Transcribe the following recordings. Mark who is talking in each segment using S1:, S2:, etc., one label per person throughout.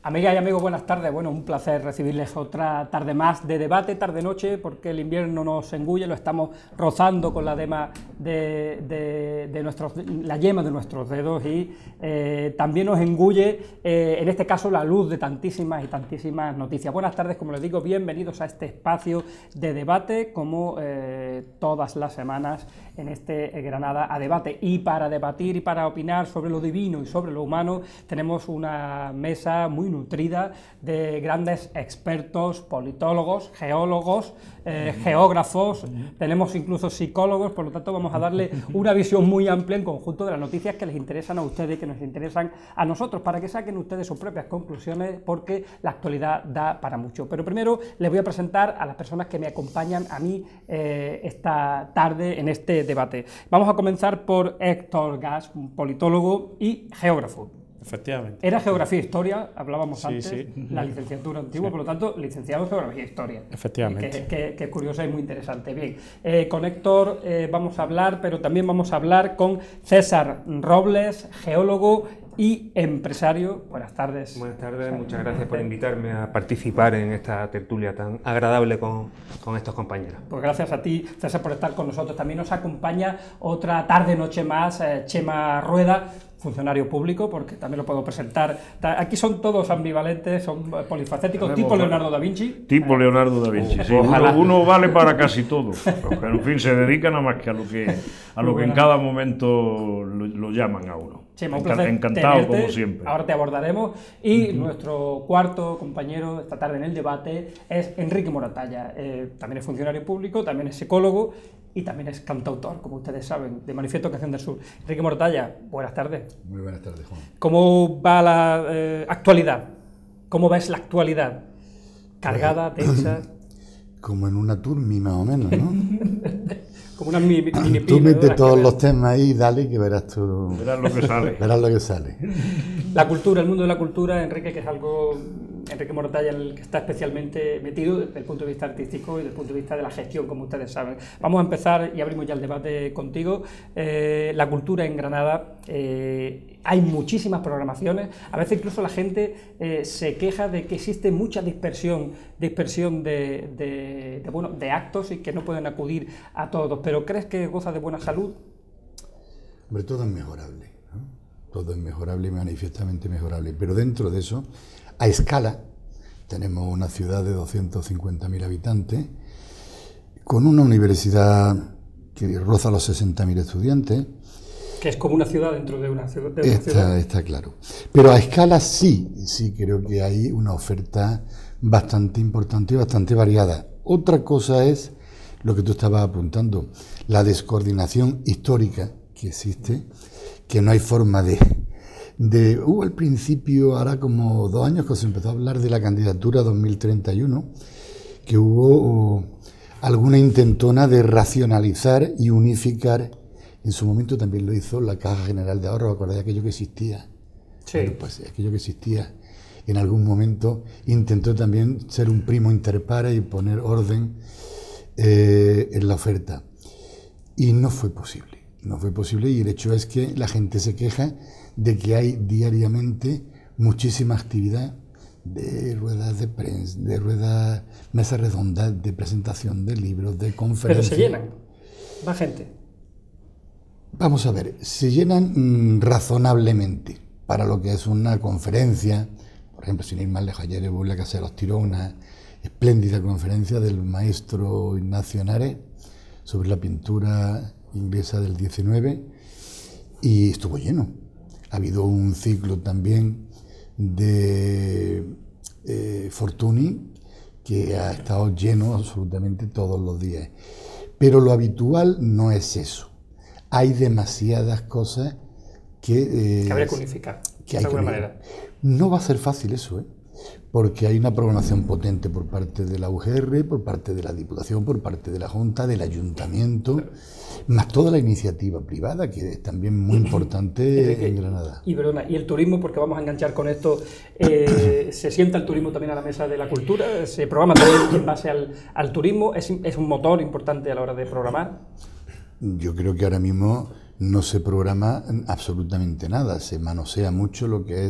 S1: Amigas y amigos, buenas tardes. Bueno, un placer recibirles otra tarde más de debate, tarde-noche, porque el invierno nos engulle, lo estamos rozando con la yema la yema de nuestros dedos y también nos engulle, en este caso, la luz de tantísimas y tantísimas noticias. Buenas tardes, como les digo, bienvenidos a este espacio de debate, como todas las semanas en este Granada a Debate. Y para debatir y para opinar sobre lo divino y sobre lo humano, tenemos una mesa muy nutrida de grandes expertos, politólogos, geólogos, geógrafos, tenemos incluso psicólogos, por lo tanto vamos a darle una visión muy amplia en conjunto de las noticias que les interesan a ustedes y que nos interesan a nosotros, para que saquen ustedes sus propias conclusiones, porque la actualidad da para mucho. Pero primero les voy a presentar a las personas que me acompañan a mí esta tarde en este debate. Vamos a comenzar por Héctor Gas, un politólogo y geógrafo.
S2: Efectivamente.
S1: Era Geografía e Historia, hablábamos antes,
S2: sí.
S1: la licenciatura antigua, por lo tanto, licenciado en Geografía e Historia.
S2: Efectivamente.
S1: Que es curiosa y muy interesante. Bien, con Héctor vamos a hablar, pero también vamos a hablar con César Robles, geólogo y empresario. Buenas tardes.
S3: Buenas tardes, muchas gracias por invitarme a participar en esta tertulia tan agradable con estos compañeros.
S1: Pues gracias a ti, César, por estar con nosotros. También nos acompaña otra tarde-noche más, Chema Rueda, funcionario público, porque también lo puedo presentar. Aquí son todos ambivalentes, son polifacéticos, tipo Leonardo da Vinci.
S4: Tipo Leonardo da Vinci, sí. Uno vale para casi todo, porque en fin se dedica nada más que a lo que en cada momento lo llaman a uno.
S1: Chema, un placer
S4: encantado
S1: tenerte.
S4: como siempre.
S1: Ahora te abordaremos. Y nuestro cuarto compañero esta tarde en el debate es Enrique Moratalla. También es funcionario público, también es psicólogo y también es cantautor, como ustedes saben, de Manifiesto Canción del Sur. Enrique Moratalla, buenas tardes.
S5: Muy buenas tardes, Juan.
S1: ¿Cómo va la actualidad? ¿Cómo ves la actualidad? ¿Cargada, tensa?
S5: Como en una turmi más o menos, ¿no?
S1: Como una mini
S5: Tú metes todos los temas ahí y dale que verás tú.
S4: Verás lo que sale.
S5: Verás lo que sale.
S1: La cultura, el mundo de la cultura, Enrique, que es algo, Enrique Moratalla, en el que está especialmente metido desde el punto de vista artístico y desde el punto de vista de la gestión, como ustedes saben. Vamos a empezar y abrimos ya el debate contigo. La cultura en Granada, hay muchísimas programaciones, a veces incluso la gente se queja de que existe mucha dispersión de actos y que no pueden acudir a todos, pero ¿crees que goza de buena salud?
S5: Hombre, todo es mejorable, ¿no? Todo es mejorable y manifiestamente mejorable, pero dentro de eso, a escala, tenemos una ciudad de 250.000 habitantes, con una universidad que roza los 60.000 estudiantes.
S1: Que es como una ciudad dentro de una ciudad.
S5: Está claro. Pero a escala sí creo que hay una oferta bastante importante y bastante variada. Otra cosa es lo que tú estabas apuntando, la descoordinación histórica que existe, que no hay forma hubo al principio, ahora como 2 años que se empezó a hablar de la candidatura 2031, que hubo alguna intentona de racionalizar y unificar. En su momento también lo hizo la Caja General de Ahorro, ¿acordáis aquello que existía?
S1: Sí.
S5: Bueno, pues aquello que existía en algún momento intentó también ser un primo inter pares y poner orden en la oferta. Y no fue posible. No fue posible, y el hecho es que la gente se queja de que hay diariamente muchísima actividad de ruedas de prensa, de ruedas, mesas redondas, de presentación de libros, de conferencias.
S1: Pero se llenan, va gente.
S5: Vamos a ver, se llenan razonablemente para lo que es una conferencia. Por ejemplo, sin ir más lejos, ayer en la Casa de los Tiros, una espléndida conferencia del maestro Ignacio Henares sobre la pintura inglesa del 19, y estuvo lleno. Ha habido un ciclo también de Fortuny que ha estado lleno absolutamente todos los días. Pero lo habitual no es eso. Hay demasiadas cosas que
S1: habría que unificar, de alguna manera.
S5: No va a ser fácil eso, porque hay una programación potente por parte de la UGR, por parte de la Diputación, por parte de la Junta, del Ayuntamiento, más toda la iniciativa privada, que es también muy importante en Granada.
S1: Y el turismo, porque vamos a enganchar con esto, ¿se sienta el turismo también a la mesa de la cultura? ¿Se programa también en base al turismo? ¿Es un motor importante a la hora de programar?
S5: Yo creo que ahora mismo no se programa absolutamente nada, se manosea mucho lo que es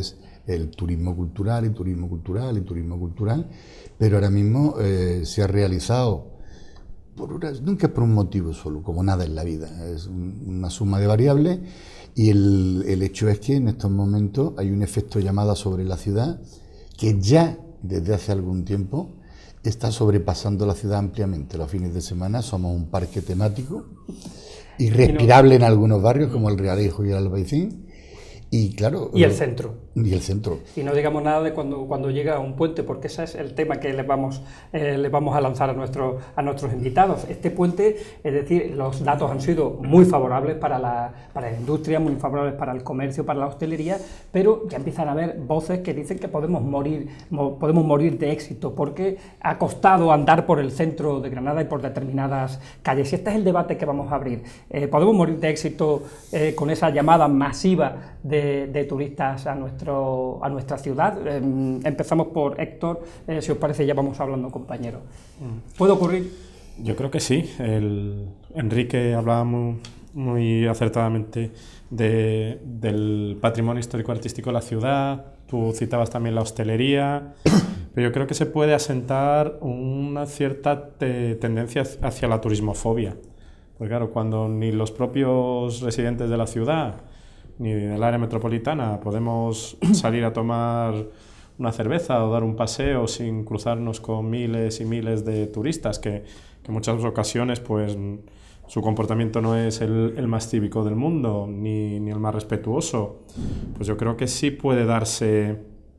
S5: el turismo cultural y turismo cultural y turismo cultural, pero ahora mismo se ha realizado, nunca es por un motivo solo, como nada en la vida, es una suma de variables, y el hecho es que en estos momentos hay un efecto llamada sobre la ciudad que ya desde hace algún tiempo está sobrepasando la ciudad ampliamente. Los fines de semana somos un parque temático irrespirable en algunos barrios como el Realejo y el Albaicín, y claro...
S1: Y el centro.
S5: Y el centro.
S1: Y no digamos nada de cuando llega un puente, porque ese es el tema que les vamos a lanzar a nuestros invitados. Este puente, es decir, los datos han sido muy favorables para la industria, muy favorables para el comercio, para la hostelería, pero ya empiezan a haber voces que dicen que podemos morir de éxito, porque ha costado andar por el centro de Granada y por determinadas calles. Y este es el debate que vamos a abrir. ¿Podemos morir de éxito con esa llamada masiva de turistas a nuestra ciudad? Empezamos por Héctor, si os parece ya vamos hablando, compañero. ¿Puede ocurrir?
S2: Yo creo que sí. Enrique hablaba muy acertadamente del patrimonio histórico-artístico de la ciudad, tú citabas también la hostelería, pero yo creo que se puede asentar una cierta tendencia hacia la turismofobia. Porque claro, cuando ni los propios residentes de la ciudad ni del área metropolitana podemos salir a tomar una cerveza o dar un paseo sin cruzarnos con miles y miles de turistas que en muchas ocasiones pues su comportamiento no es el más cívico del mundo ni el más respetuoso, pues yo creo que sí puede darse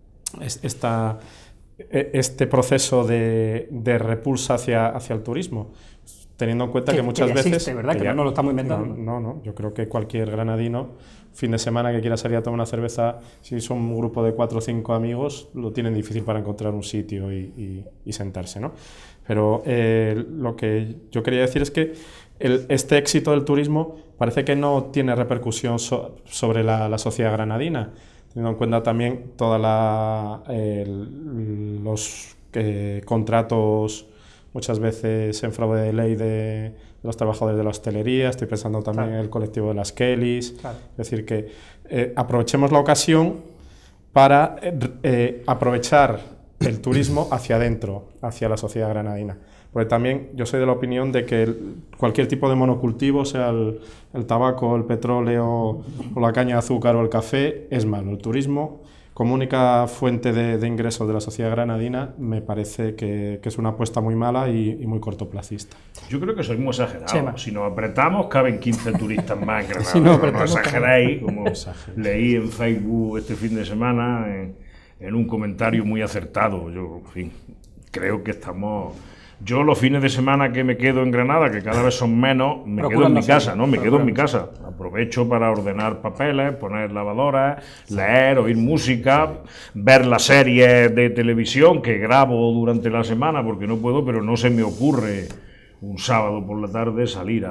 S2: este proceso de repulsa hacia el turismo, teniendo en cuenta que muchas veces...
S1: existe, ¿verdad? Que no lo estamos inventando.
S2: No, yo creo que cualquier granadino, fin de semana que quiera salir a tomar una cerveza, si son un grupo de 4 o 5 amigos, lo tienen difícil para encontrar un sitio y sentarse, ¿no? Pero lo que yo quería decir es que este éxito del turismo parece que no tiene repercusión sobre la sociedad granadina, teniendo en cuenta también todos los contratos muchas veces en fraude de ley de los trabajadores de la hostelería, estoy pensando también en el colectivo de las Kellys, es decir, que aprovechemos la ocasión para aprovechar el turismo hacia adentro, hacia la sociedad granadina. Porque también yo soy de la opinión de que cualquier tipo de monocultivo, sea el tabaco, el petróleo, o la caña de azúcar o el café, es malo. El turismo, como única fuente de ingresos de la sociedad granadina, me parece que es una apuesta muy mala y muy cortoplacista.
S4: Yo creo que sois muy exagerados. Chema. Si nos apretamos, caben 15 turistas más en Granada.
S1: Si no
S4: exageráis, como leí en Facebook este fin de semana, en un comentario muy acertado. Yo, en fin, creo que estamos... Yo los fines de semana que me quedo en Granada, que cada vez son menos, me quedo en mi casa, ¿no? Me quedo en mi casa. Aprovecho para ordenar papeles, poner lavadoras, leer, oír música, ver las series de televisión que grabo durante la semana porque no puedo, pero no se me ocurre un sábado por la tarde salir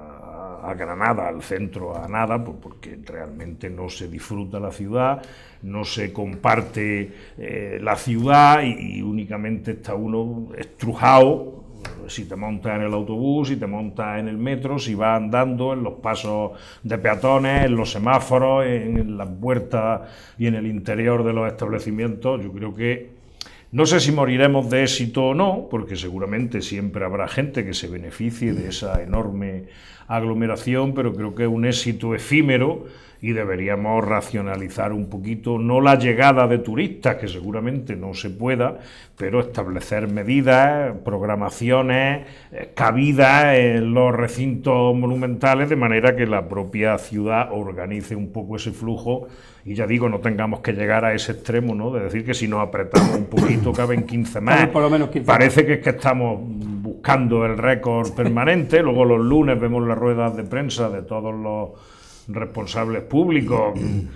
S4: a Granada, al centro, a nada, porque realmente no se disfruta la ciudad, no se comparte la ciudad y únicamente está uno estrujado si te montas en el autobús, si te montas en el metro, si vas andando en los pasos de peatones, en los semáforos, en las puertas y en el interior de los establecimientos. Yo creo que no sé si moriremos de éxito o no, porque seguramente siempre habrá gente que se beneficie de esa enorme aglomeración, pero creo que es un éxito efímero y deberíamos racionalizar un poquito, no la llegada de turistas, que seguramente no se pueda, pero establecer medidas, programaciones, cabidas en los recintos monumentales, de manera que la propia ciudad organice un poco ese flujo y, ya digo, no tengamos que llegar a ese extremo, ¿no? De decir que si nos apretamos un poquito caben 15 más.
S1: Por lo menos 15
S4: Parece que es que estamos buscando el récord permanente. Luego los lunes vemos las ruedas de prensa de todos los responsables públicos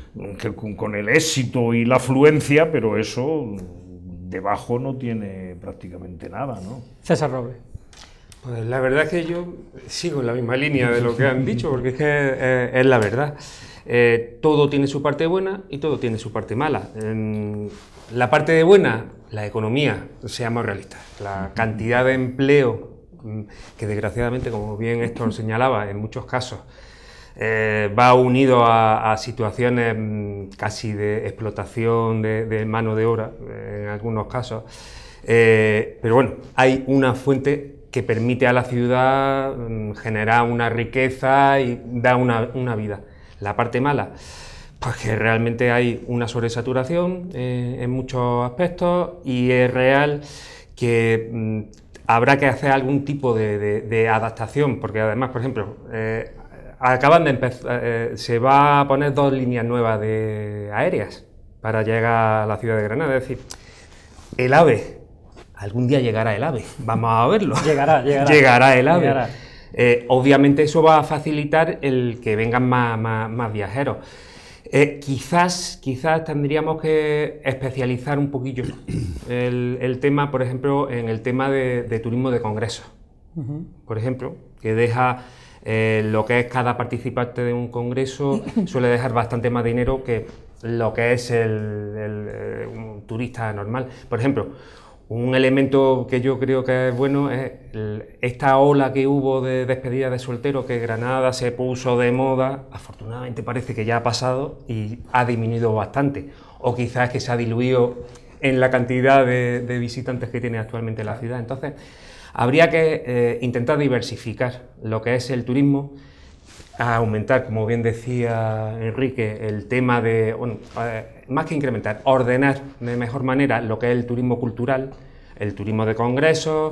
S4: con el éxito y la afluencia, pero eso debajo no tiene prácticamente nada, ¿no?
S1: César Robles.
S3: Pues la verdad es que yo sigo en la misma línea de lo que han dicho, porque es que es la verdad. Todo tiene su parte buena y todo tiene su parte mala. La parte de buena, la economía, seamos realistas. La cantidad de empleo que desgraciadamente, como bien Héctor señalaba, en muchos casos va unido a situaciones casi de explotación de mano de obra, en algunos casos. Pero bueno, hay una fuente que permite a la ciudad generar una riqueza y dar una vida. La parte mala, pues que realmente hay una sobresaturación en muchos aspectos, y es real que habrá que hacer algún tipo de adaptación, porque además, por ejemplo, acaban de empezar, se va a poner 2 líneas nuevas aéreas para llegar a la ciudad de Granada. Es decir, el AVE, algún día llegará el AVE, vamos a verlo. Llegará el AVE.
S1: Llegará.
S3: Obviamente eso va a facilitar el que vengan más viajeros. Quizás tendríamos que especializar un poquillo el tema, por ejemplo, en el tema de turismo de congresos. Por ejemplo, que deja lo que es cada participante de un congreso, suele dejar bastante más dinero que lo que es un turista normal. Por ejemplo, un elemento que yo creo que es bueno es esta ola que hubo de despedida de solteros, que Granada se puso de moda. Afortunadamente parece que ya ha pasado y ha disminuido bastante, o quizás que se ha diluido en la cantidad de visitantes que tiene actualmente la ciudad. Entonces, habría que intentar diversificar lo que es el turismo, a aumentar, como bien decía Enrique, el tema de, bueno, más que incrementar, ordenar de mejor manera lo que es el turismo cultural, el turismo de congresos,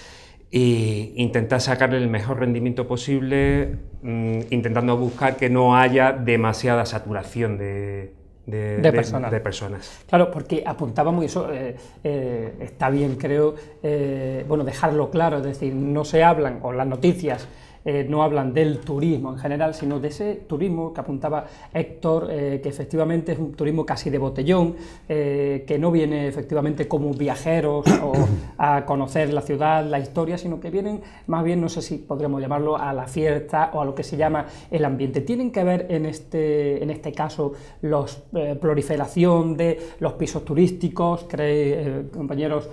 S3: e intentar sacarle el mejor rendimiento posible, intentando buscar que no haya demasiada saturación de personas.
S1: Claro, porque apuntábamos, y eso está bien, creo, bueno, dejarlo claro, es decir, no se hablan, o las noticias no hablan del turismo en general, sino de ese turismo que apuntaba Héctor, que efectivamente es un turismo casi de botellón, que no viene efectivamente como viajeros o a conocer la ciudad, la historia, sino que vienen más bien, no sé si podríamos llamarlo, a la fiesta o a lo que se llama el ambiente. ¿Tienen que ver en este caso los proliferación de los pisos turísticos, compañeros,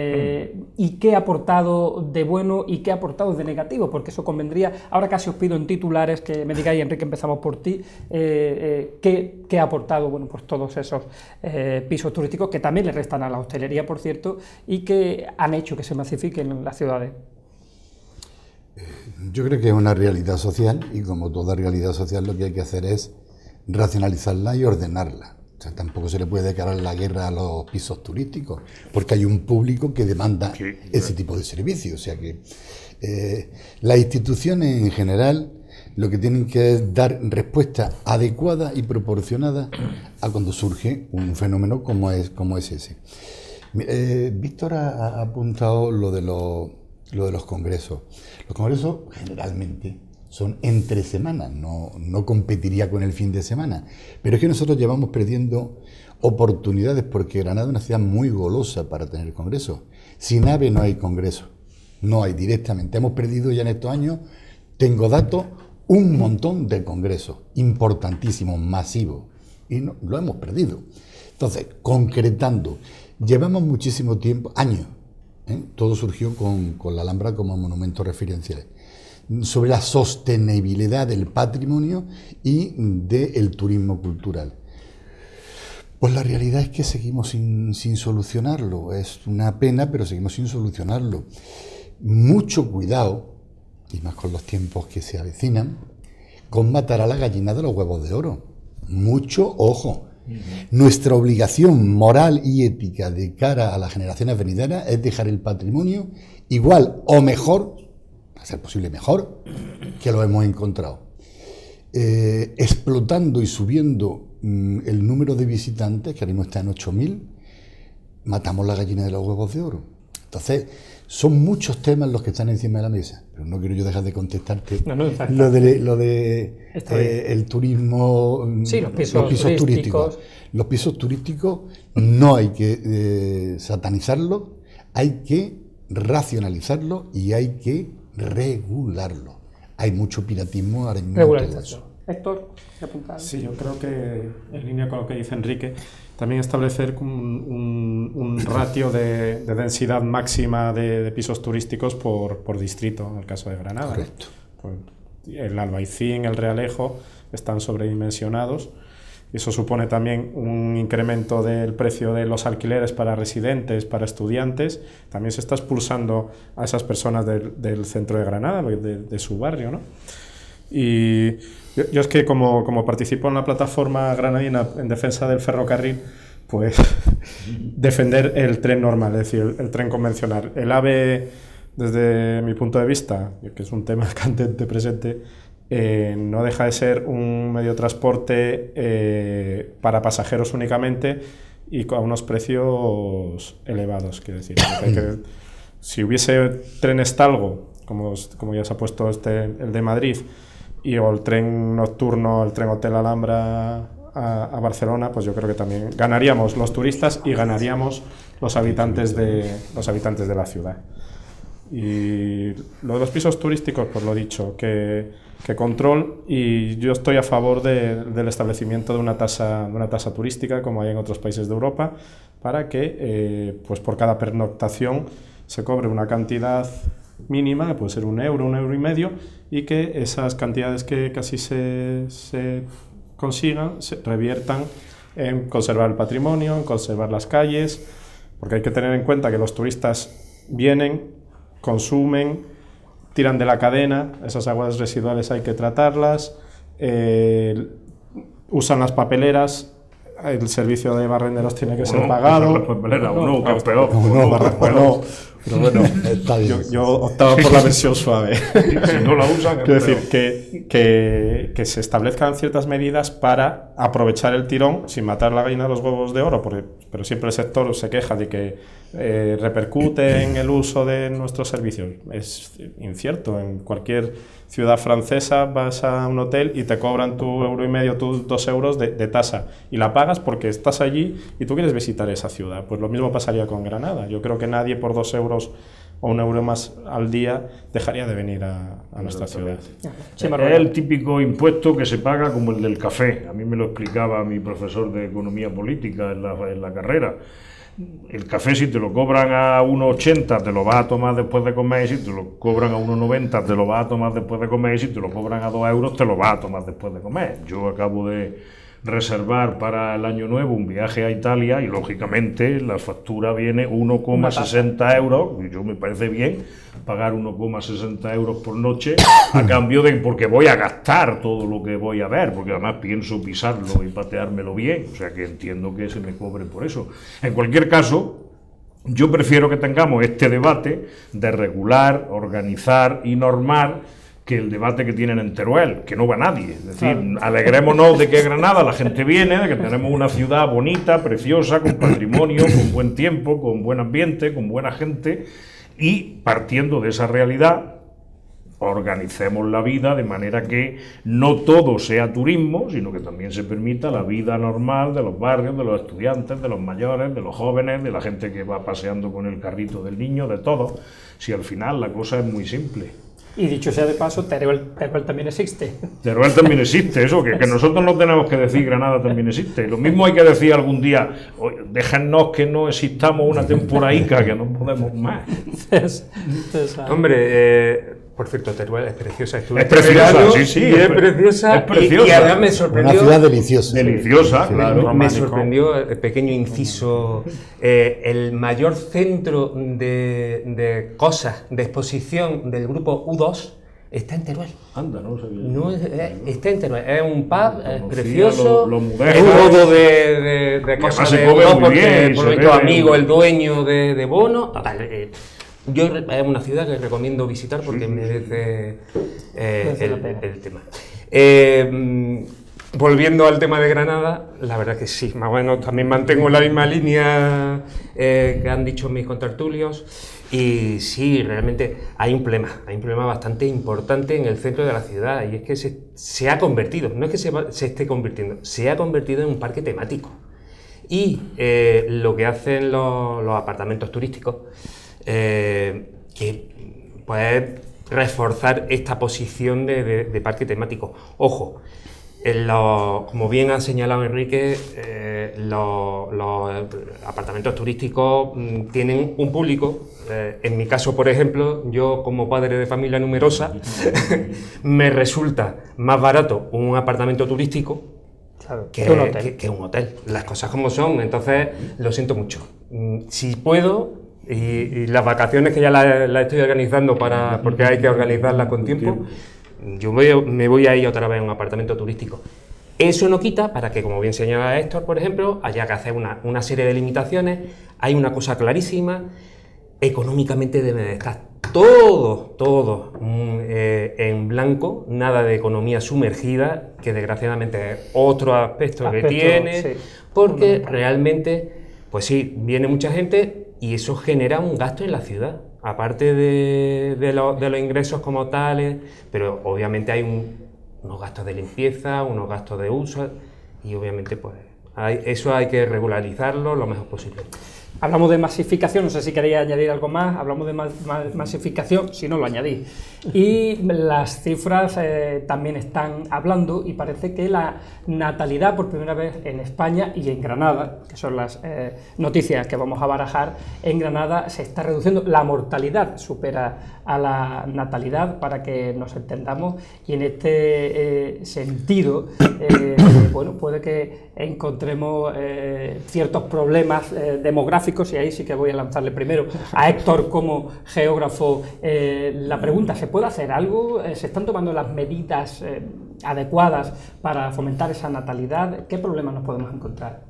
S1: y qué ha aportado de bueno y qué ha aportado de negativo? Porque eso convendría. Ahora casi os pido en titulares que me digáis, Enrique, empezamos por ti, ¿qué ha aportado, bueno, pues todos esos pisos turísticos, que también le restan a la hostelería, por cierto, y que han hecho que se masifiquen en las ciudades?
S5: Yo creo que es una realidad social, y como toda realidad social lo que hay que hacer es racionalizarla y ordenarla. O sea, tampoco se le puede declarar la guerra a los pisos turísticos, porque hay un público que demanda ese tipo de servicios. O sea que las instituciones en general lo que tienen que es dar respuesta adecuada y proporcionada a cuando surge un fenómeno como es ese. Víctor ha apuntado lo de los congresos. Los congresos generalmente son entre semanas, no competiría con el fin de semana. Pero es que nosotros llevamos perdiendo oportunidades, porque Granada es una ciudad muy golosa para tener congresos. Sin AVE no hay congresos, no hay directamente. Hemos perdido ya en estos años, tengo datos, un montón de congresos importantísimos, masivos, y no, lo hemos perdido. Entonces, concretando, llevamos muchísimo tiempo, años, todo surgió con la Alhambra como monumento referencial, sobre la sostenibilidad del patrimonio y del turismo cultural. Pues la realidad es que seguimos sin solucionarlo. Es una pena, pero seguimos sin solucionarlo. Mucho cuidado, y más con los tiempos que se avecinan, con matar a la gallina de los huevos de oro. Mucho ojo. Nuestra obligación moral y ética de cara a las generaciones venideras es dejar el patrimonio igual o mejor, a ser posible mejor, que lo hemos encontrado. Explotando y subiendo el número de visitantes, que ahora mismo está en 8.000, matamos la gallina de los huevos de oro. Entonces, son muchos temas los que están encima de la mesa, pero no quiero yo dejar de contestarte lo de el turismo,
S1: sí, los pisos turísticos.
S5: Los pisos turísticos no hay que satanizarlos, hay que racionalizarlo y hay que regularlo. Hay mucho piratismo ahora mismo.
S1: Regularización. Héctor, ¿qué apuntas?
S2: Sí, yo creo que en línea con lo que dice Enrique, también establecer un ratio de densidad máxima de pisos turísticos por distrito, en el caso de Granada.
S5: Correcto.
S2: Pues, el Albaicín, el Realejo están sobredimensionados. Eso supone también un incremento del precio de los alquileres para residentes, para estudiantes. También se está expulsando a esas personas del centro de Granada, de su barrio, ¿no? Y yo es que como participo en la plataforma granadina en defensa del ferrocarril, pues defender el tren normal, es decir, el tren convencional. El AVE, desde mi punto de vista, que es un tema candente presente, no deja de ser un medio de transporte para pasajeros únicamente y a unos precios elevados, quiero decir. Si hubiese trenes Talgo, como ya se ha puesto el de Madrid, o el tren nocturno, el tren Hotel Alhambra a Barcelona, pues yo creo que también ganaríamos los turistas y ganaríamos los habitantes de la ciudad. Y lo de los pisos turísticos, pues lo dicho, que control, y yo estoy a favor del establecimiento de una tasa turística, como hay en otros países de Europa, para que pues por cada pernoctación se cobre una cantidad mínima, puede ser €1, €1,50, y que esas cantidades que casi se consigan se reviertan en conservar el patrimonio, en conservar las calles, porque hay que tener en cuenta que los turistas vienen, consumen, tiran de la cadena, esas aguas residuales hay que tratarlas, usan las papeleras, el servicio de barrenderos tiene que ser pagado.
S4: Las papeleras, que es peor.
S2: Pero bueno, yo optaba por la versión suave.
S4: Si no la usan,
S2: quiero decir que se establezcan ciertas medidas para aprovechar el tirón sin matar la gallina de los huevos de oro, pero siempre el sector se queja de que repercute en el uso de nuestros servicios. Es incierto. En cualquier ciudad francesa vas a un hotel y te cobran tu €1,50, tus €2 de tasa, y la pagas porque estás allí y tú quieres visitar esa ciudad. Pues lo mismo pasaría con Granada. Yo creo que nadie por €2 o €1 más al día dejaría de venir a nuestra ciudad.
S4: Es el típico impuesto que se paga como el del café. A mí me lo explicaba mi profesor de economía política en la carrera. El café, si te lo cobran a 1,80, te lo vas a tomar después de comer, y si te lo cobran a 1,90, te lo vas a tomar después de comer, y si te lo cobran a €2, te lo vas a tomar después de comer. Yo acabo de reservar para el año nuevo un viaje a Italia y lógicamente la factura viene 1,60 euros, y yo me parece bien pagar 1,60 euros por noche a cambio de, porque voy a gastar todo lo que voy a ver, porque además pienso pisarlo y pateármelo bien, o sea que entiendo que se me cobre por eso. En cualquier caso, yo prefiero que tengamos este debate de regular, organizar y normar, que el debate que tienen en Teruel, que no va nadie. Es decir, alegrémonos de que Granada la gente viene, de que tenemos una ciudad bonita, preciosa, con patrimonio, con buen tiempo, con buen ambiente, con buena gente, y partiendo de esa realidad, organicemos la vida de manera que no todo sea turismo, sino que también se permita la vida normal de los barrios, de los estudiantes, de los mayores, de los jóvenes, de la gente que va paseando con el carrito del niño, de todo. Si al final la cosa es muy simple.
S1: Y dicho sea de paso, Teruel también existe.
S4: Teruel también existe, eso, que nosotros no tenemos que decir Granada también existe. Lo mismo hay que decir algún día, déjanos que no existamos una temporaica, que no podemos más.
S3: Hombre, por cierto, Teruel es preciosa.
S4: Es preciosa, sí,
S3: es preciosa.
S4: Es preciosa.
S3: Y además me sorprendió.
S5: Una ciudad deliciosa.
S4: Deliciosa, claro.
S3: Me sorprendió, el pequeño inciso, el mayor centro de cosas, de exposición del grupo U2 está en Teruel.
S4: Anda, no sabía.
S3: No, está en Teruel. Es un pub precioso.
S4: Lo
S3: es todo de cosas de U2, porque por lo visto amigo, el dueño de Bono. Total, es una ciudad que recomiendo visitar porque merece el tema. Volviendo al tema de Granada, la verdad que sí, más o menos también mantengo la misma línea que han dicho mis contertulios, y sí, realmente hay un problema bastante importante en el centro de la ciudad, y es que se ha convertido, no es que se esté convirtiendo, se ha convertido en un parque temático. Y lo que hacen los apartamentos turísticos, que pues reforzar esta posición de parque temático. Ojo, Como bien ha señalado Enrique, los apartamentos turísticos tienen un público. En mi caso, por ejemplo, yo como padre de familia numerosa, me resulta más barato un apartamento turístico que un hotel. Las cosas como son, entonces lo siento mucho. Si puedo, y las vacaciones que ya las estoy organizando porque hay que organizarlas con tiempo, yo me voy a ir otra vez a un apartamento turístico. Eso no quita para que, como bien señala Héctor, por ejemplo, haya que hacer una serie de limitaciones. Hay una cosa clarísima: económicamente debe de estar todo en blanco, nada de economía sumergida, que desgraciadamente es otro aspecto que tiene, sí. Porque realmente, pues sí, viene mucha gente y eso genera un gasto en la ciudad. Aparte de los ingresos como tales, pero obviamente hay unos gastos de limpieza, unos gastos de uso, y obviamente pues eso hay que regularizarlo lo mejor posible.
S1: Hablamos de masificación, no sé si queréis añadir algo más, hablamos de masificación, si no lo añadís. Y las cifras también están hablando, y parece que la natalidad por primera vez en España y en Granada, que son las noticias que vamos a barajar, en Granada se está reduciendo, la mortalidad supera a la natalidad, para que nos entendamos, y en este sentido, bueno, puede que encontremos ciertos problemas demográficos, y ahí sí que voy a lanzarle primero a Héctor como geógrafo la pregunta: ¿se puede hacer algo? ¿Se están tomando las medidas adecuadas para fomentar esa natalidad? ¿Qué problemas nos podemos encontrar?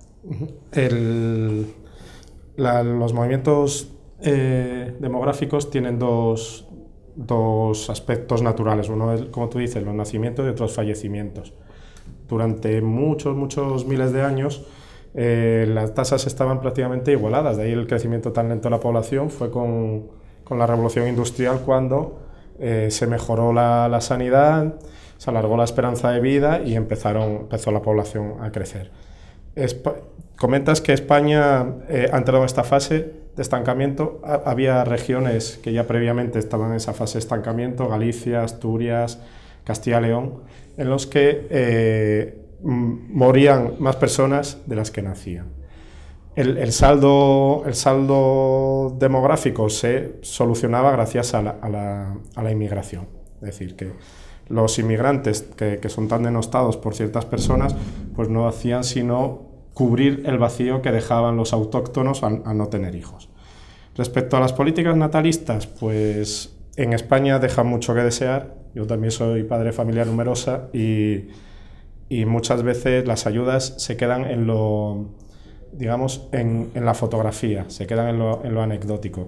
S2: Los movimientos demográficos tienen dos aspectos naturales. Uno es, como tú dices, los nacimientos, y otros fallecimientos. Durante muchos miles de años las tasas estaban prácticamente igualadas, de ahí el crecimiento tan lento de la población. Fue con la revolución industrial cuando se mejoró la sanidad, se alargó la esperanza de vida y empezó la población a crecer. Comentas que España ha entrado en esta fase de estancamiento. Había regiones que ya previamente estaban en esa fase de estancamiento: Galicia, Asturias, Castilla y León, en los que morían más personas de las que nacían. El saldo demográfico se solucionaba gracias a la inmigración. Es decir, que los inmigrantes que son tan denostados por ciertas personas, pues no hacían sino cubrir el vacío que dejaban los autóctonos al no tener hijos. Respecto a las políticas natalistas, pues en España dejan mucho que desear. Yo también soy padre de familia numerosa y muchas veces las ayudas se quedan en la fotografía, se quedan en lo anecdótico.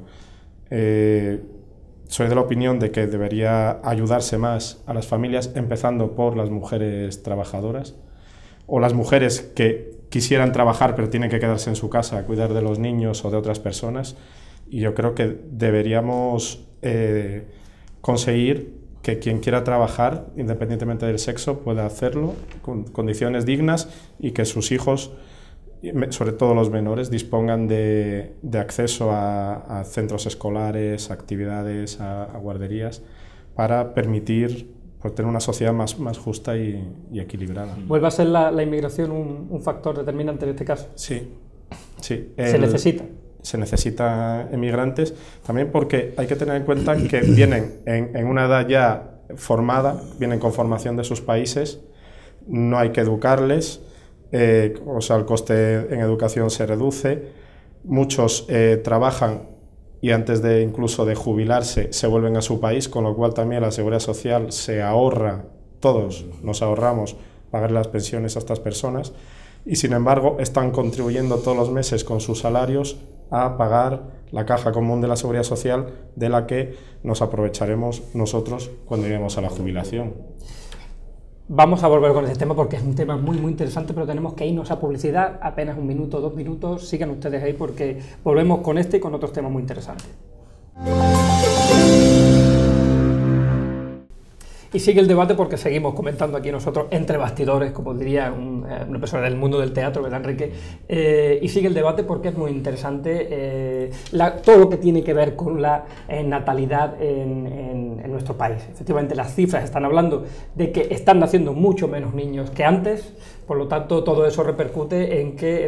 S2: Soy de la opinión de que debería ayudarse más a las familias, empezando por las mujeres trabajadoras, o las mujeres que quisieran trabajar pero tienen que quedarse en su casa a cuidar de los niños o de otras personas. Y yo creo que deberíamos conseguir que quien quiera trabajar, independientemente del sexo, pueda hacerlo con condiciones dignas, y que sus hijos, sobre todo los menores, dispongan de acceso a centros escolares, a actividades, a guarderías, para permitir tener una sociedad más justa y equilibrada.
S1: ¿Vuelve a ser la inmigración un factor determinante en este caso?
S2: Sí.
S1: ¿Se necesita?
S2: Se necesita emigrantes, también porque hay que tener en cuenta que vienen en una edad ya formada, vienen con formación de sus países, no hay que educarles, o sea, el coste en educación se reduce, muchos trabajan y antes incluso de jubilarse se vuelven a su país, con lo cual también la seguridad social se ahorra, todos nos ahorramos pagar las pensiones a estas personas, y sin embargo están contribuyendo todos los meses con sus salarios a pagar la caja común de la seguridad social, de la que nos aprovecharemos nosotros cuando lleguemos a la jubilación.
S1: Vamos a volver con ese tema porque es un tema muy interesante, pero tenemos que irnos a publicidad, apenas 1 minuto, 2 minutos, sigan ustedes ahí porque volvemos con este y con otros temas muy interesantes. Y sigue el debate porque seguimos comentando aquí nosotros entre bastidores, como diría una persona del mundo del teatro, ¿verdad, Enrique? Y sigue el debate porque es muy interesante todo lo que tiene que ver con la natalidad en nuestro país. Efectivamente, las cifras están hablando de que están naciendo mucho menos niños que antes, por lo tanto, todo eso repercute en que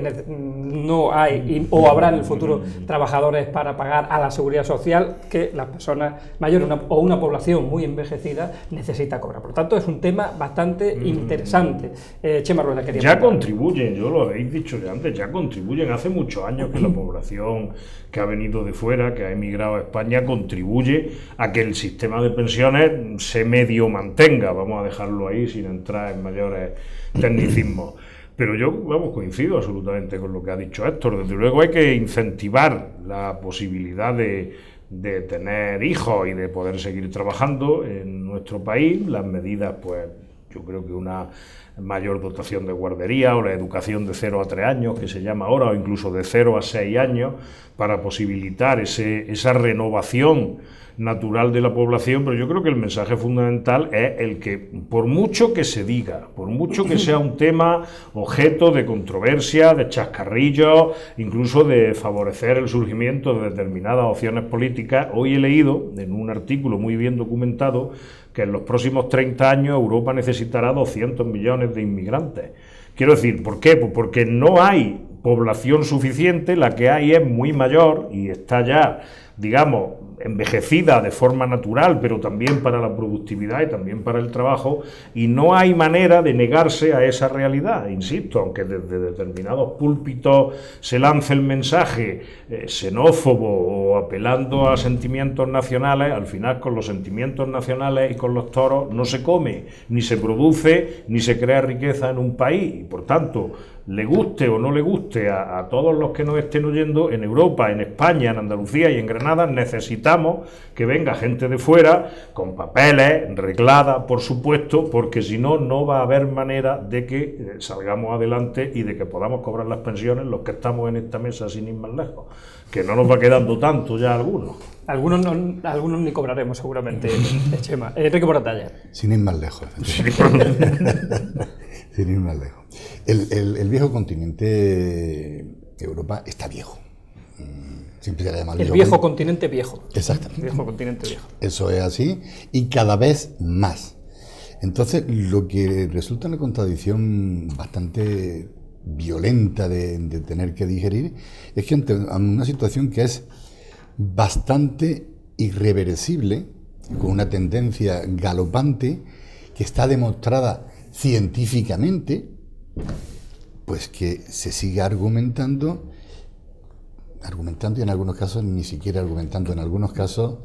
S1: no hay o habrá en el futuro trabajadores para pagar a la seguridad social que las personas mayores o una población muy envejecida necesita cobrar. Por lo tanto, es un tema bastante interesante. Chema Rueda, quería
S4: ya
S1: preguntar.
S4: Contribuyen, yo lo habéis dicho ya antes, ya contribuyen. Hace muchos años que la población que ha venido de fuera, que ha emigrado a España, contribuye a que el sistema de pensiones se medio mantenga. Vamos a dejarlo ahí sin entrar en mayores tecnicismos. Pero yo, coincido absolutamente con lo que ha dicho Héctor. Desde luego hay que incentivar la posibilidad de tener hijos y de poder seguir trabajando en nuestro país. Las medidas, pues, yo creo que una mayor dotación de guardería o la educación de 0 a 3 años, que se llama ahora, o incluso de 0 a 6 años, para posibilitar esa renovación natural de la población. Pero yo creo que el mensaje fundamental es el que, por mucho que se diga, por mucho que sea un tema objeto de controversia, de chascarrillos, incluso de favorecer el surgimiento de determinadas opciones políticas, hoy he leído en un artículo muy bien documentado que en los próximos 30 años Europa necesitará 200 millones de inmigrantes. Quiero decir, ¿por qué? Pues porque no hay población suficiente, la que hay es muy mayor y está ya, digamos, envejecida de forma natural, pero también para la productividad y también para el trabajo, y no hay manera de negarse a esa realidad. Insisto, aunque desde determinados púlpitos se lance el mensaje xenófobo o apelando a sentimientos nacionales, al final con los sentimientos nacionales y con los toros no se come, ni se produce, ni se crea riqueza en un país, y por tanto, le guste o no le guste a todos los que nos estén oyendo, en Europa, en España, en Andalucía y en Granada necesitamos que venga gente de fuera con papeles, reglada, por supuesto, porque si no, no va a haber manera de que salgamos adelante y de que podamos cobrar las pensiones los que estamos en esta mesa sin ir más lejos, que no nos va quedando tanto ya algunos.
S1: Algunos ni cobraremos seguramente, Chema. Enrique Moratalla.
S5: Sin ir más lejos. Sin ir más lejos. El viejo continente, Europa, está viejo. Siempre se le llama
S1: el viejo continente viejo.
S5: Exactamente.
S1: El viejo continente viejo.
S5: Eso es así, y cada vez más. Entonces, lo que resulta una contradicción bastante violenta de tener que digerir es que ante una situación que es bastante irreversible, con una tendencia galopante, que está demostrada científicamente, pues que se sigue argumentando y en algunos casos ni siquiera argumentando, en algunos casos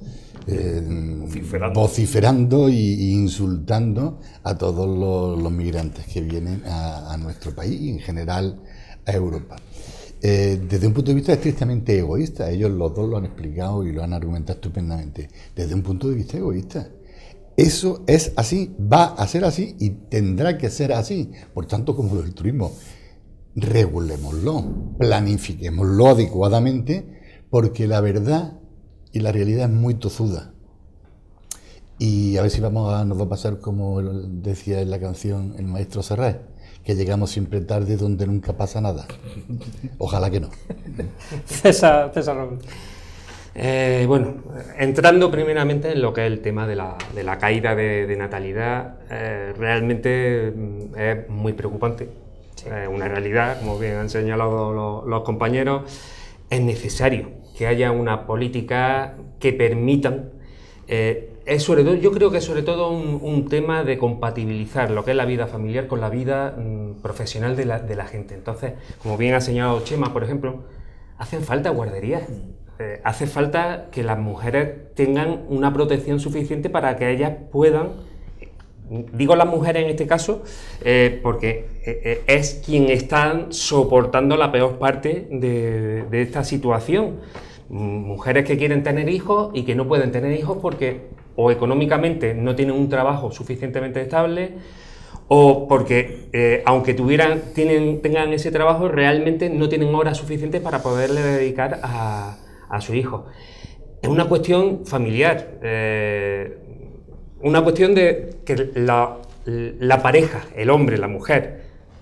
S5: vociferando y insultando a todos los migrantes que vienen a nuestro país y en general a Europa. Desde un punto de vista estrictamente egoísta, ellos los dos lo han explicado y lo han argumentado estupendamente, desde un punto de vista egoísta. Eso es así, va a ser así y tendrá que ser así. Por tanto, como lo del turismo, regulémoslo, planifiquémoslo adecuadamente, porque la verdad y la realidad es muy tozuda. Y a ver si nos va a pasar como decía en la canción el maestro Serrat, que llegamos siempre tarde donde nunca pasa nada. Ojalá que no.
S1: César Robles.
S3: Bueno, entrando primeramente en lo que es el tema de la caída de natalidad, realmente es muy preocupante. Es una realidad, como bien han señalado los compañeros. Es necesario que haya una política que permitan. Yo creo que es sobre todo un tema de compatibilizar lo que es la vida familiar con la vida profesional de la gente. Entonces, como bien ha señalado Chema, por ejemplo, hacen falta guarderías. Hace falta que las mujeres tengan una protección suficiente para que ellas puedan, digo las mujeres en este caso, porque es quien están soportando la peor parte de esta situación. Mujeres que quieren tener hijos y que no pueden tener hijos porque o económicamente no tienen un trabajo suficientemente estable, o porque aunque tengan ese trabajo, realmente no tienen horas suficientes para poderle dedicar a su hijo. Es una cuestión familiar, una cuestión de que la pareja, el hombre, la mujer,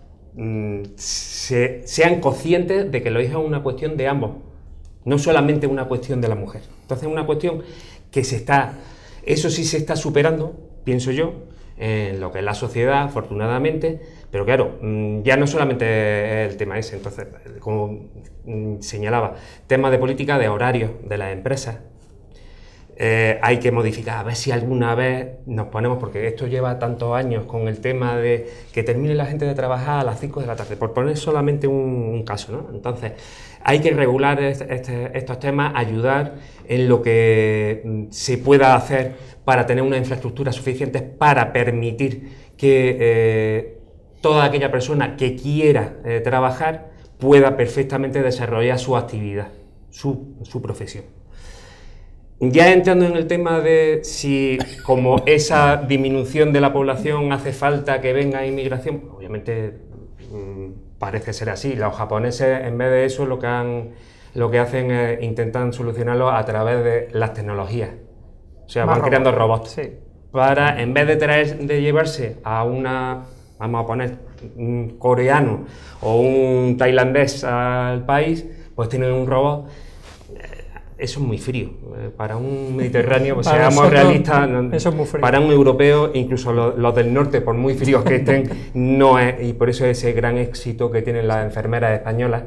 S3: sean conscientes de que los hijos es una cuestión de ambos, no solamente una cuestión de la mujer. Entonces es una cuestión que se está Eso sí se está superando, pienso yo, en lo que es la sociedad, afortunadamente, pero claro, ya no solamente es el tema ese. Entonces, como señalaba, tema de política de horarios de las empresas, hay que modificar, a ver si alguna vez nos ponemos, porque esto lleva tantos años con el tema de que termine la gente de trabajar a las 5 de la tarde, por poner solamente un caso, ¿no? Entonces, hay que regular estos temas, ayudar en lo que se pueda hacer para tener una infraestructura suficiente para permitir que toda aquella persona que quiera trabajar pueda perfectamente desarrollar su actividad, su profesión. Ya entrando en el tema de si, como esa disminución de la población, hace falta que venga inmigración, obviamente parece ser así. Los japoneses, en vez de eso, lo que hacen es intentan solucionarlo a través de las tecnologías. O sea, van creando robots.
S1: Sí.
S3: Para, en vez de llevarse a vamos a poner, un coreano o un tailandés al país, pues tienen un robot. Eso es muy frío. Para un mediterráneo, pues seamos realistas,
S1: eso es muy frío.
S3: Para un europeo, incluso los del norte, por muy fríos que estén, no es, y por eso ese gran éxito que tienen las enfermeras españolas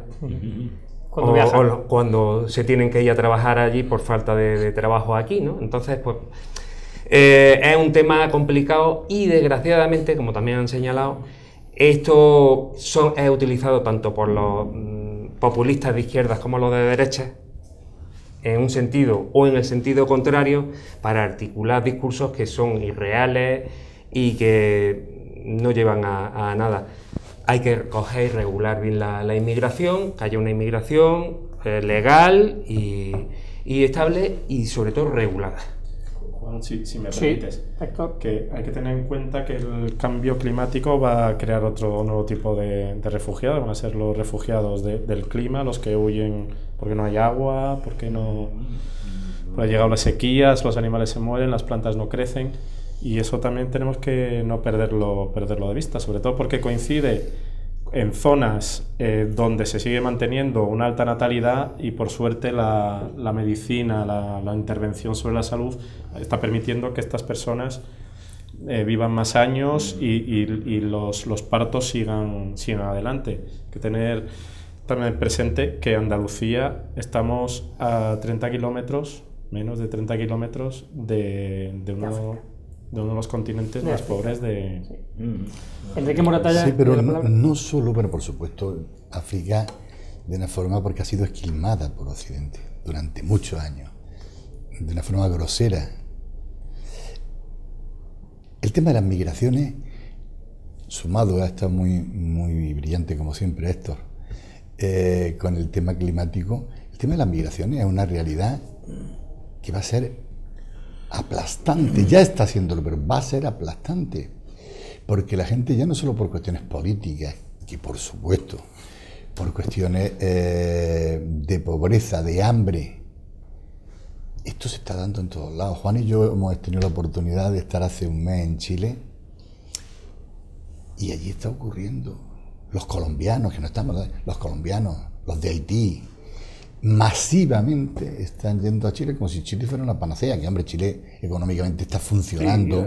S3: cuando se tienen que ir a trabajar allí por falta de trabajo aquí, ¿no? Entonces, pues es un tema complicado y desgraciadamente, como también han señalado, esto es utilizado tanto por los populistas de izquierdas como los de derechas, en un sentido o en el sentido contrario, para articular discursos que son irreales y que no llevan a nada. Hay que coger y regular bien la inmigración, que haya una inmigración legal y estable y sobre todo regulada.
S2: Juan, si me permites, que hay que tener en cuenta que el cambio climático va a crear otro nuevo tipo de refugiados. Van a ser los refugiados del clima, los que huyen porque no hay agua, porque ha llegado las sequías, los animales se mueren, las plantas no crecen, y eso también tenemos que no perderlo de vista, sobre todo porque coincide en zonas donde se sigue manteniendo una alta natalidad y por suerte la medicina, la intervención sobre la salud está permitiendo que estas personas vivan más años y los partos sigan adelante. Hay que tener también presente que Andalucía estamos a 30 kilómetros, menos de 30 kilómetros de uno de los continentes más pobres de...
S1: Enrique Moratalla...
S5: Sí, pero no solo, pero por supuesto, África de una forma porque ha sido esquilmada por Occidente durante muchos años, de una forma grosera. El tema de las migraciones, sumado a esto muy brillante como siempre, Héctor, con el tema climático, el tema de las migraciones es una realidad que va a ser aplastante, ya está haciéndolo, pero va a ser aplastante, porque la gente ya no solo por cuestiones políticas, que por supuesto, por cuestiones de pobreza, de hambre, esto se está dando en todos lados. Juan y yo hemos tenido la oportunidad de estar hace un mes en Chile y allí está ocurriendo. Los colombianos, que no estamos, los colombianos, los de Haití, masivamente están yendo a Chile como si Chile fuera una panacea, que hombre, Chile económicamente está funcionando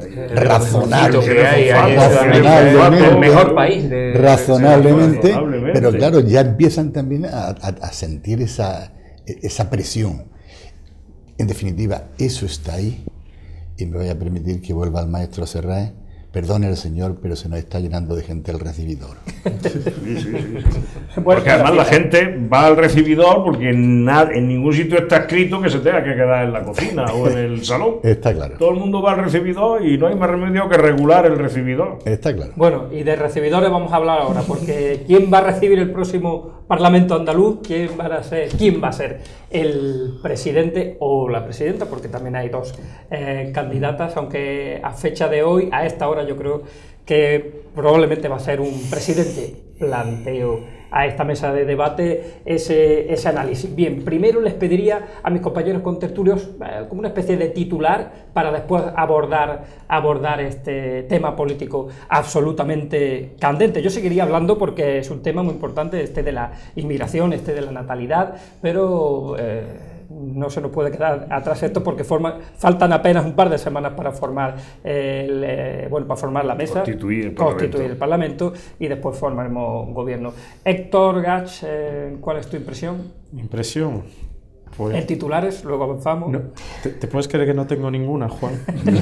S5: razonablemente, pero claro, ya empiezan también a sentir esa presión. En definitiva, eso está ahí, y me voy a permitir que vuelva al maestro Serraes. Perdone el señor, pero se nos está llenando de gente el recibidor.
S4: Sí. Porque además la gente va al recibidor porque en ningún sitio está escrito que se tenga que quedar en la cocina o en el salón.
S5: Está claro.
S4: Todo el mundo va al recibidor y no hay más remedio que regular el recibidor.
S5: Está claro.
S1: Bueno, y de recibidores vamos a hablar ahora, porque ¿quién va a recibir el próximo Parlamento andaluz? ¿Quién va a ser el presidente o la presidenta? Porque también hay dos candidatas, aunque a fecha de hoy, a esta hora, yo creo que probablemente va a ser un presidente. Planteo a esta mesa de debate ese análisis. Bien, primero les pediría a mis compañeros contertulios como una especie de titular para después abordar este tema político absolutamente candente. Yo seguiría hablando porque es un tema muy importante, este de la inmigración, este de la natalidad, pero no se nos puede quedar atrás esto porque faltan apenas un par de semanas para formar para formar la mesa,
S4: constituir
S1: el Parlamento y después formaremos un gobierno. Héctor Gach, ¿cuál es tu impresión?
S2: Impresión. Pues,
S1: en titulares, luego avanzamos.
S2: No, ¿te puedes creer que no tengo ninguna, Juan?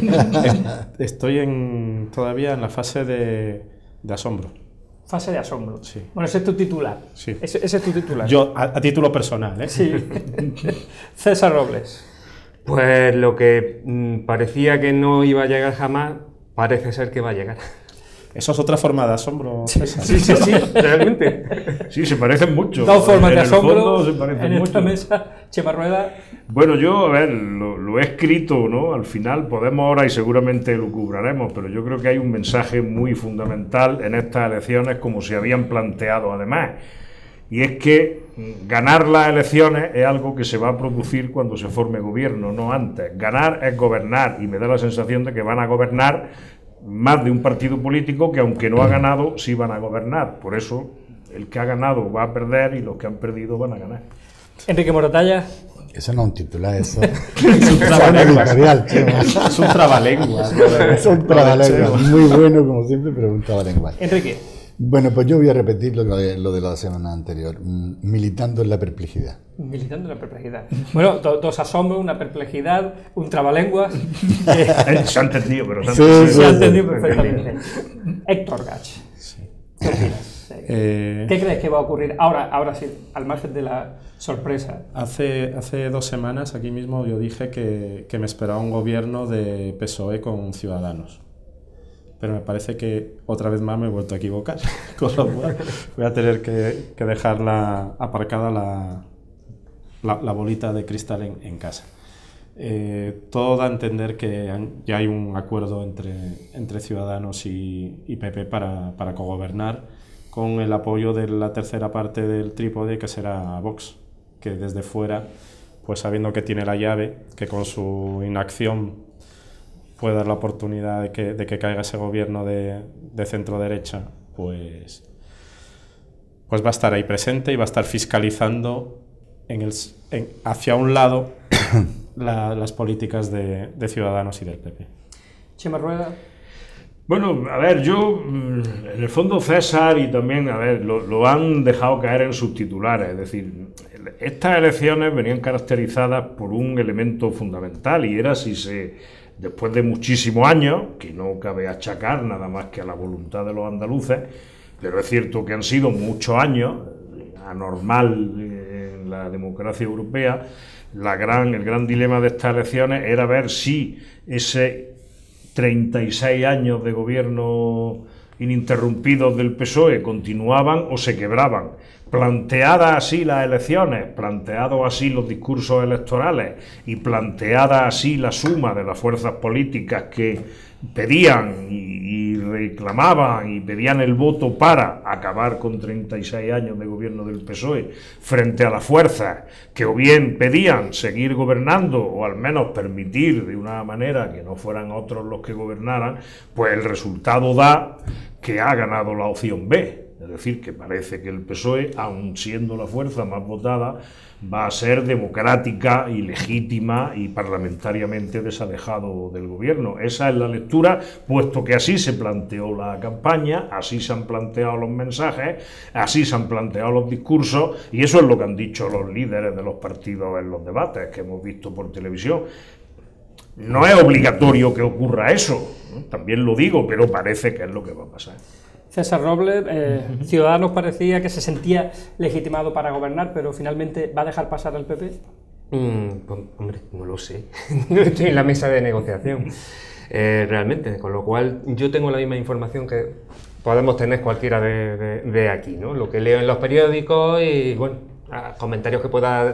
S2: Estoy todavía en la fase de asombro.
S1: Fase de asombro.
S2: Sí.
S1: Bueno, ese es tu titular.
S2: Sí.
S1: Ese es tu titular.
S2: Yo, a título personal, ¿eh?
S1: Sí. César Robles.
S3: Pues lo que parecía que no iba a llegar jamás, parece ser que va a llegar.
S2: Eso es otra forma de asombro.
S3: Sí, realmente.
S4: Sí, se parecen mucho.
S1: Dos formas de asombro
S4: fondo se parecen
S1: en
S4: mucho.
S1: esta mesa. Chema Rueda.
S4: Bueno, yo, a ver, lo he escrito, ¿no? Al final podemos ahora y seguramente lo cubraremos, pero yo creo que hay un mensaje muy fundamental en estas elecciones como se habían planteado además. Y es que ganar las elecciones es algo que se va a producir cuando se forme gobierno, no antes. Ganar es gobernar y me da la sensación de que van a gobernar más de un partido político que aunque no ha ganado, sí van a gobernar. Por eso, el que ha ganado va a perder y los que han perdido van a ganar.
S1: Enrique Moratalla.
S5: Eso no es un titular, eso
S2: es un trabalenguas. Es un trabalenguas.
S5: Es un trabalenguas. Muy bueno, como siempre, pero un trabalenguas.
S1: Enrique.
S5: Bueno, pues yo voy a repetir lo de la semana anterior, militando en la perplejidad.
S1: Militando en la perplejidad. Bueno, dos asombros, una perplejidad, un trabalenguas.
S4: Se ha entendido, pero
S1: se ha entendido perfectamente. Héctor Gach.
S2: Sí.
S1: ¿Qué opinas? ¿Qué crees que va a ocurrir ahora sí, al margen de la sorpresa?
S2: Hace 2 semanas aquí mismo yo dije que me esperaba un gobierno de PSOE con Ciudadanos. Pero me parece que otra vez más me he vuelto a equivocar, con lo cual voy a tener que dejar aparcada la bolita de cristal en casa. Todo da a entender que ya hay un acuerdo entre Ciudadanos y PP para cogobernar, con el apoyo de la tercera parte del trípode, que será Vox, que desde fuera, pues sabiendo que tiene la llave, que con su inacción puede dar la oportunidad de que caiga ese gobierno de centro-derecha, pues va a estar ahí presente y va a estar fiscalizando hacia un lado las políticas de Ciudadanos y del PP.
S1: Chema Rueda.
S4: Bueno, a ver, yo, en el fondo César y también, a ver, lo han dejado caer en sus titulares, es decir, estas elecciones venían caracterizadas por un elemento fundamental y era después de muchísimos años, que no cabe achacar nada más que a la voluntad de los andaluces, pero es cierto que han sido muchos años, anormal en la democracia europea, el gran dilema de estas elecciones era ver si ese 36 años de gobierno ininterrumpidos del PSOE continuaban o se quebraban. Planteadas así las elecciones, planteados así los discursos electorales y planteada así la suma de las fuerzas políticas que pedían y reclamaban y pedían el voto para acabar con 36 años de gobierno del PSOE frente a las fuerzas que o bien pedían seguir gobernando o al menos permitir de una manera que no fueran otros los que gobernaran, pues el resultado da que ha ganado la opción B. Es decir, que parece que el PSOE, aun siendo la fuerza más votada, va a ser democrática y legítima y parlamentariamente desalejado del gobierno. Esa es la lectura, puesto que así se planteó la campaña, así se han planteado los mensajes, así se han planteado los discursos, y eso es lo que han dicho los líderes de los partidos en los debates que hemos visto por televisión. No es obligatorio que ocurra eso, ¿no? También lo digo, pero parece que es lo que va a pasar.
S1: César Robles, Ciudadanos parecía que se sentía legitimado para gobernar, pero finalmente ¿va a dejar pasar al PP?
S3: Pues, hombre, no lo sé. No estoy en la mesa de negociación, realmente, con lo cual yo tengo la misma información que podemos tener cualquiera de aquí, ¿no? Lo que leo en los periódicos y, bueno, comentarios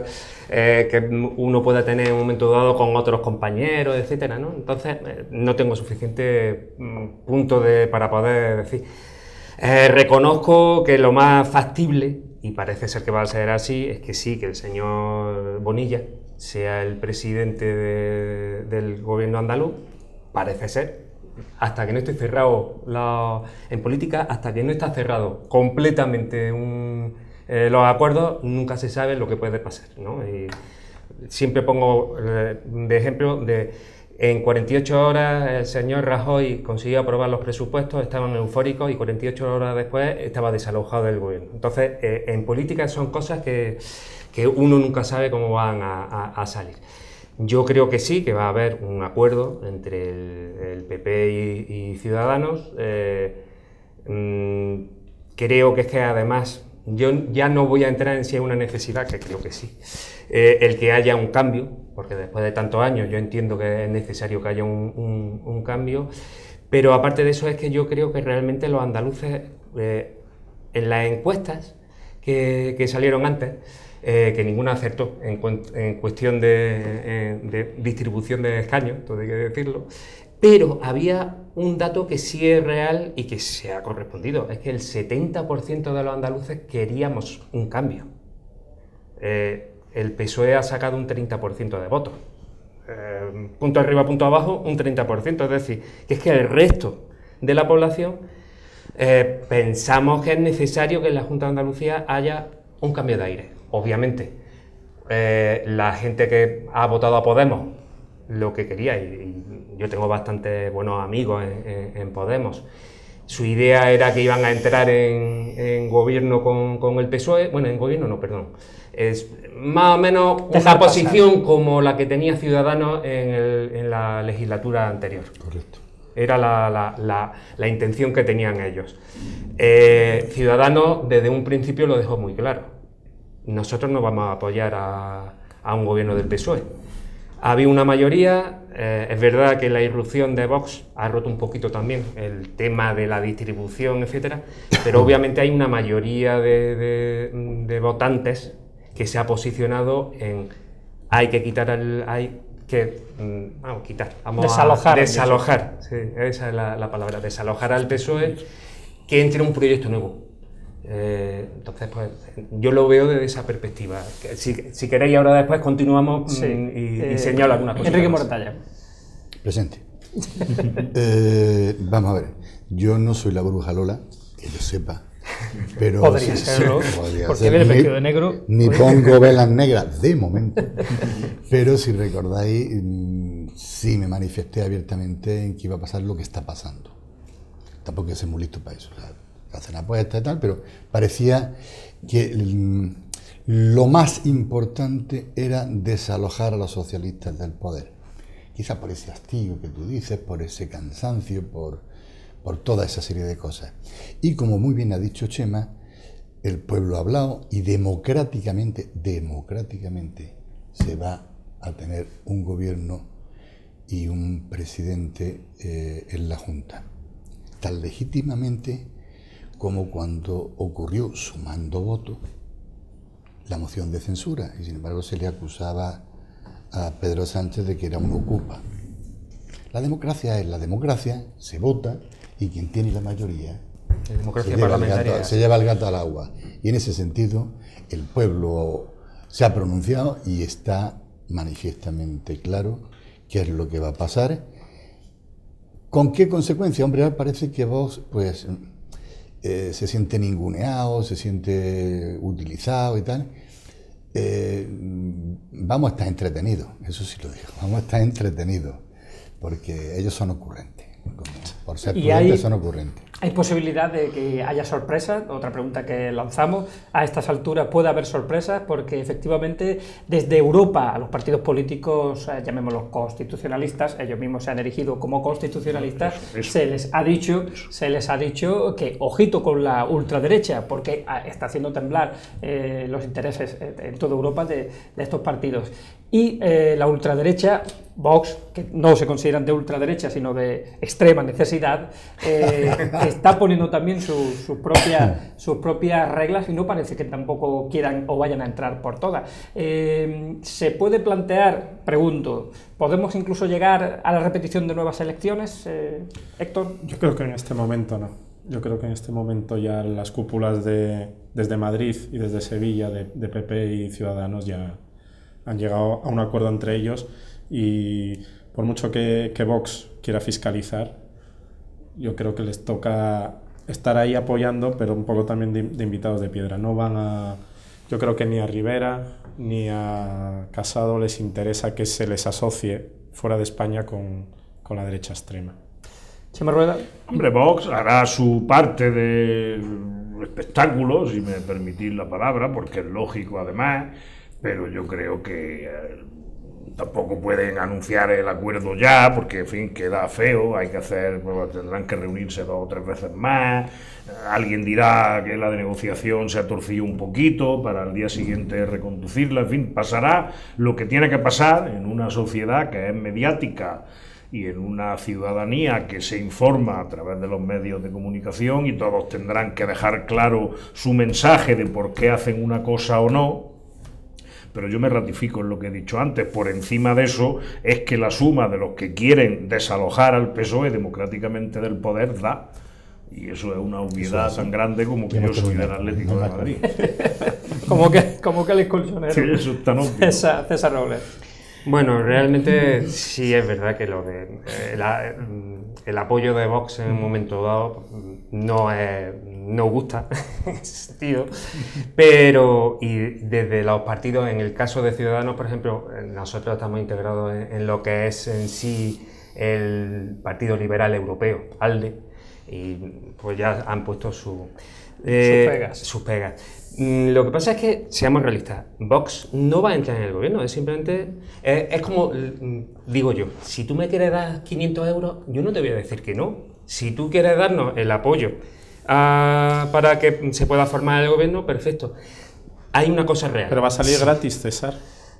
S3: que uno pueda tener en un momento dado con otros compañeros, etcétera, ¿no? Entonces, no tengo suficiente punto para poder decir. Reconozco que lo más factible, y parece ser que va a ser así, es que sí, que el señor Bonilla sea el presidente del gobierno andaluz, parece ser, hasta que no esté cerrado en política, hasta que no está cerrado completamente los acuerdos, nunca se sabe lo que puede pasar, ¿no? Y siempre pongo de ejemplo en 48 horas el señor Rajoy consiguió aprobar los presupuestos, estaban eufóricos y 48 horas después estaba desalojado del gobierno. Entonces, en política son cosas que uno nunca sabe cómo van a salir. Yo creo que sí, que va a haber un acuerdo entre el PP y Ciudadanos. Creo que es que además, yo ya no voy a entrar en si hay una necesidad, que creo que sí, el que haya un cambio, porque después de tantos años yo entiendo que es necesario que haya un cambio, pero aparte de eso es que yo creo que realmente los andaluces, en las encuestas que salieron antes, que ninguna acertó en cuestión de distribución de escaños, todo hay que decirlo, pero había un dato que sí es real y que se ha correspondido, es que el 70% de los andaluces queríamos un cambio. El PSOE ha sacado un 30% de votos. Punto arriba, punto abajo, un 30%, es decir, que es que el resto de la población pensamos que es necesario que en la Junta de Andalucía haya un cambio de aire. Obviamente, la gente que ha votado a Podemos lo que quería, y yo tengo bastantes buenos amigos en Podemos, su idea era que iban a entrar en gobierno con el PSOE, bueno, en gobierno no, perdón, es más o menos una posición como la que tenía Ciudadanos en la legislatura anterior.
S5: Correcto.
S3: Era la intención que tenían ellos. Ciudadanos desde un principio lo dejó muy claro. Nosotros no vamos a apoyar a un gobierno del PSOE. Había una mayoría, es verdad que la irrupción de Vox ha roto un poquito también el tema de la distribución, etcétera, pero obviamente hay una mayoría de votantes que se ha posicionado en hay que quitar desalojar, sí, esa es la palabra, desalojar al PSOE, que entre un proyecto nuevo. Entonces, pues yo lo veo desde esa perspectiva. Si queréis, ahora después continuamos y señalo alguna cosa.
S1: Enrique Mortalla.
S5: Presente. Vamos a ver, yo no soy la bruja Lola, que yo sepa, pero
S1: podría serlo, porque viene vestido de negro.
S5: Ni pongo velas negras, de momento. Pero si recordáis, sí me manifesté abiertamente en que iba a pasar lo que está pasando. Tampoco es muy listo para eso, ¿sabes? Hacen apuestas y tal, pero parecía que lo más importante era desalojar a los socialistas del poder. Quizá por ese hastío que tú dices, por ese cansancio, por toda esa serie de cosas. Y como muy bien ha dicho Chema, el pueblo ha hablado y democráticamente se va a tener un gobierno y un presidente en la Junta. Tan legítimamente como cuando ocurrió, sumando votos, la moción de censura, y sin embargo se le acusaba a Pedro Sánchez de que era un ocupa. La democracia es la democracia, se vota, y quien tiene la mayoría se lleva el gato al agua. Y en ese sentido, el pueblo se ha pronunciado y está manifiestamente claro qué es lo que va a pasar. ¿Con qué consecuencia? Hombre, ahora parece que vos, pues, se siente ninguneado, se siente utilizado y tal. Vamos a estar entretenidos, eso sí lo digo, vamos a estar entretenidos, porque ellos son ocurrentes, por ser prudentes son ocurrentes.
S1: ¿Hay posibilidad de que haya sorpresas? Otra pregunta que lanzamos. A estas alturas puede haber sorpresas porque efectivamente desde Europa a los partidos políticos, llamémoslos constitucionalistas, ellos mismos se han erigido como constitucionalistas, se les ha dicho que ojito con la ultraderecha porque está haciendo temblar los intereses en toda Europa de estos partidos. Y la ultraderecha, Vox, que no se consideran de ultraderecha sino de extrema necesidad, está poniendo también sus propias reglas y no parece que tampoco quieran o vayan a entrar por todas. ¿Se puede plantear, pregunto, podemos incluso llegar a la repetición de nuevas elecciones, Héctor?
S2: Yo creo que en este momento no. Yo creo que en este momento ya las cúpulas desde Madrid y desde Sevilla de PP y Ciudadanos ya han llegado a un acuerdo entre ellos y por mucho que Vox quiera fiscalizar, yo creo que les toca estar ahí apoyando, pero un poco también de invitados de piedra. No van a Yo creo que ni a Rivera ni a Casado les interesa que se les asocie fuera de España con la derecha extrema.
S1: Chema Rueda.
S4: Hombre, Vox hará su parte de espectáculo, si me permitís la palabra, porque es lógico además, pero yo creo que tampoco pueden anunciar el acuerdo ya, porque en fin, queda feo, hay que hacer, pues, tendrán que reunirse 2 o 3 veces más, alguien dirá que la de negociación se ha torcido un poquito para el día siguiente reconducirla, en fin, pasará lo que tiene que pasar en una sociedad que es mediática y en una ciudadanía que se informa a través de los medios de comunicación, y todos tendrán que dejar claro su mensaje de por qué hacen una cosa o no. Pero yo me ratifico en lo que he dicho antes, por encima de eso es que la suma de los que quieren desalojar al PSOE democráticamente del poder da, y eso es una obviedad tan grande como que yo soy del Atlético de Madrid.
S1: como que el colchonero.
S4: Sí, eso es tan obvio.
S1: César Robles.
S3: Bueno, realmente sí es verdad que lo de el apoyo de Vox en un momento dado no gusta en ese sentido, pero y desde los partidos, en el caso de Ciudadanos, por ejemplo, nosotros estamos integrados en lo que es en sí el Partido Liberal Europeo, ALDE, y pues ya han puesto sus pegas. Lo que pasa es que, seamos realistas, Vox no va a entrar en el gobierno, es simplemente, es como, digo yo, si tú me quieres dar 500 euros, yo no te voy a decir que no. Si tú quieres darnos el apoyo para que se pueda formar el gobierno, perfecto. Hay una cosa real.
S2: ¿Pero va a salir gratis, César?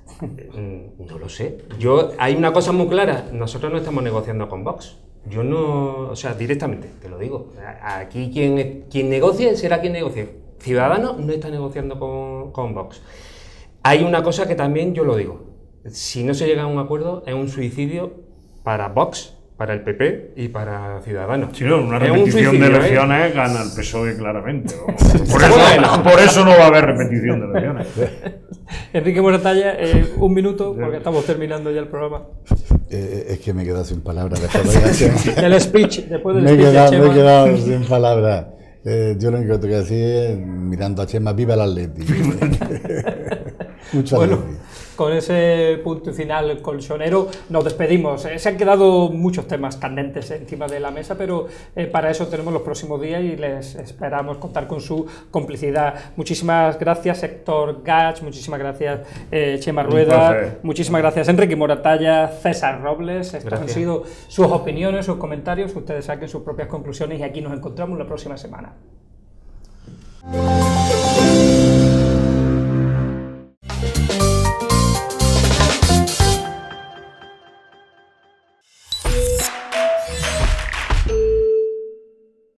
S3: No lo sé. Hay una cosa muy clara, nosotros no estamos negociando con Vox. Yo no, o sea, directamente, te lo digo. Aquí quien negocie será quien negocie. Ciudadanos no está negociando con Vox. Hay una cosa que también yo lo digo. Si no se llega a un acuerdo, es un suicidio para Vox, para el PP y para Ciudadanos.
S4: Sí, no, una repetición de elecciones gana el PSOE claramente. Por eso no va a haber repetición de elecciones.
S1: Enrique Moratalla, un minuto, porque estamos terminando ya el programa.
S5: Es que me he quedado sin palabras después de
S1: el speech, después del
S5: me
S1: speech de Chema.
S5: Me he quedado sin palabras. Yo lo único que tengo que decir es, mirando a Chema, viva el Atleti. Mucho
S1: bueno,
S5: Atleti.
S1: Con ese punto final colchonero nos despedimos. Se han quedado muchos temas candentes encima de la mesa, pero para eso tenemos los próximos días y les esperamos contar con su complicidad. Muchísimas gracias, Héctor Gach, muchísimas gracias, Chema Rueda, muchísimas gracias, Enrique Moratalla, César Robles. Estas han sido sus opiniones, sus comentarios. Ustedes saquen sus propias conclusiones y aquí nos encontramos la próxima semana.